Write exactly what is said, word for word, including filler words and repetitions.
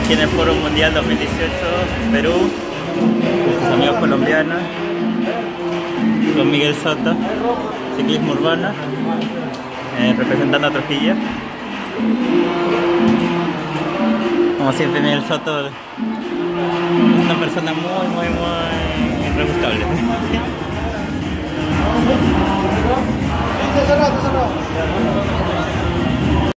aquí en el Foro Mundial dos mil dieciocho, Perú, con sus amigos colombianos, con Miguel Soto, ciclismo urbano, eh, representando a Trujillo. Como siempre, Miguel Soto es una persona muy, muy, muy rebuscable. Cerrado, cerrado.